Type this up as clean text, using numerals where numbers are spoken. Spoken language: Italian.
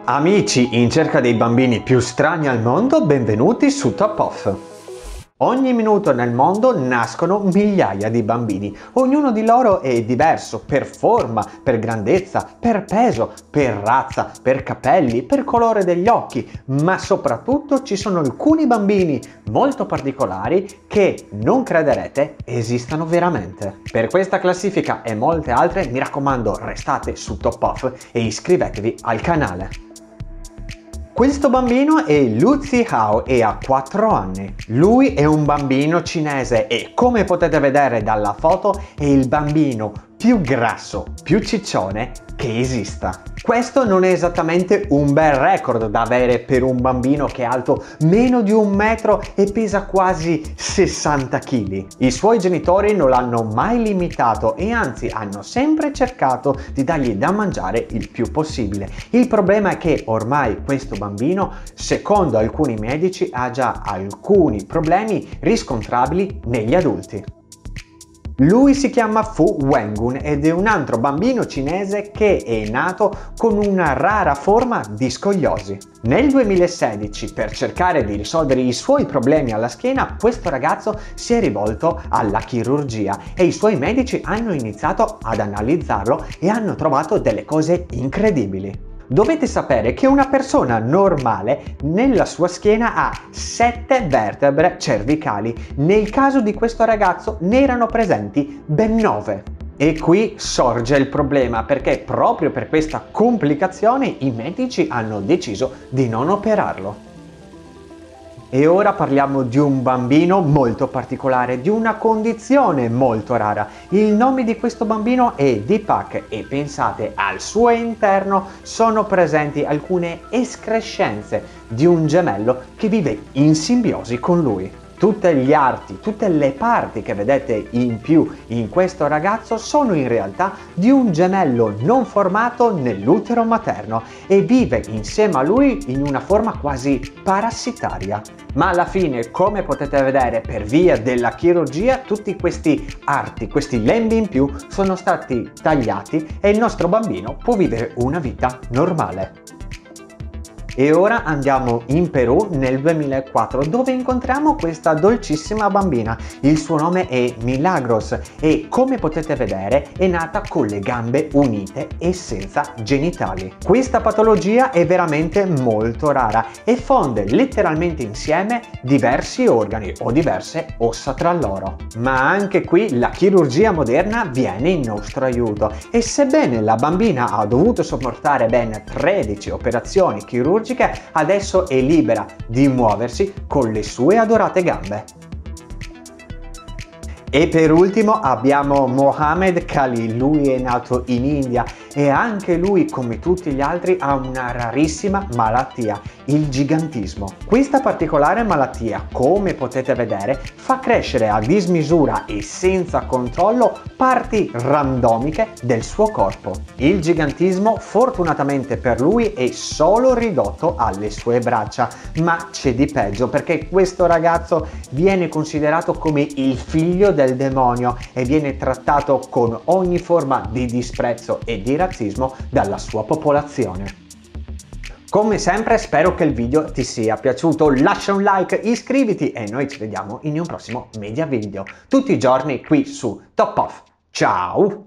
Amici in cerca dei bambini più strani al mondo, benvenuti su Top Off. Ogni minuto nel mondo nascono migliaia di bambini. Ognuno di loro è diverso per forma, per grandezza, per peso, per razza, per capelli, per colore degli occhi, ma soprattutto ci sono alcuni bambini molto particolari che, non crederete, esistono veramente. Per questa classifica e molte altre, mi raccomando, restate su Top Off e iscrivetevi al canale. Questo bambino è Lu Zihao e ha 4 anni. Lui è un bambino cinese e, come potete vedere dalla foto, è il bambino più grasso, più ciccione che esista. Questo non è esattamente un bel record da avere per un bambino che è alto meno di 1 metro e pesa quasi 60 kg. I suoi genitori non l'hanno mai limitato e anzi hanno sempre cercato di dargli da mangiare il più possibile. Il problema è che ormai questo bambino, secondo alcuni medici, ha già alcuni problemi riscontrabili negli adulti. Lui si chiama Fu Wengun ed è un altro bambino cinese che è nato con una rara forma di scoliosi. Nel 2016, per cercare di risolvere i suoi problemi alla schiena, questo ragazzo si è rivolto alla chirurgia e i suoi medici hanno iniziato ad analizzarlo e hanno trovato delle cose incredibili. Dovete sapere che una persona normale nella sua schiena ha 7 vertebre cervicali. Nel caso di questo ragazzo ne erano presenti ben 9. E qui sorge il problema, perché proprio per questa complicazione i medici hanno deciso di non operarlo. E ora parliamo di un bambino molto particolare, di una condizione molto rara. Il nome di questo bambino è Deepak e pensate, al suo interno sono presenti alcune escrescenze di un gemello che vive in simbiosi con lui. Tutte gli arti, tutte le parti che vedete in più in questo ragazzo sono in realtà di un gemello non formato nell'utero materno e vive insieme a lui in una forma quasi parassitaria. Ma alla fine, come potete vedere, per via della chirurgia, tutti questi arti, questi lembi in più sono stati tagliati e il nostro bambino può vivere una vita normale. E ora andiamo in Perù nel 2004 dove incontriamo questa dolcissima bambina. Il suo nome è Milagros e, come potete vedere, è nata con le gambe unite e senza genitali. Questa patologia è veramente molto rara e fonde letteralmente insieme diversi organi o diverse ossa tra loro. Ma anche qui la chirurgia moderna viene in nostro aiuto e sebbene la bambina ha dovuto sopportare ben 13 operazioni chirurgiche, adesso è libera di muoversi con le sue adorate gambe. E per ultimo abbiamo Mohammed Khalil. Lui è nato in India e anche lui, come tutti gli altri, ha una rarissima malattia, il gigantismo. Questa particolare malattia, come potete vedere, fa crescere a dismisura e senza controllo parti randomiche del suo corpo. Il gigantismo, fortunatamente per lui, è solo ridotto alle sue braccia, ma c'è di peggio, perché questo ragazzo viene considerato come il figlio del demonio e viene trattato con ogni forma di disprezzo e di razzismo dalla sua popolazione. Come sempre spero che il video ti sia piaciuto, lascia un like, iscriviti e noi ci vediamo in un prossimo media video tutti i giorni qui su Top Off. Ciao!